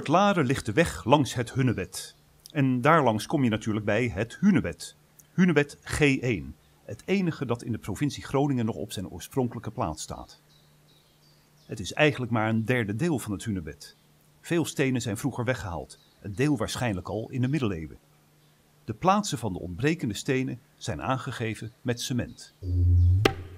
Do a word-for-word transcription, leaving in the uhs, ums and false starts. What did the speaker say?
Voor Laren ligt de weg langs het hunebed. En daarlangs kom je natuurlijk bij het hunebed. Hunebed G één. Het enige dat in de provincie Groningen nog op zijn oorspronkelijke plaats staat. Het is eigenlijk maar een derde deel van het hunebed. Veel stenen zijn vroeger weggehaald, een deel waarschijnlijk al in de middeleeuwen. De plaatsen van de ontbrekende stenen zijn aangegeven met cement.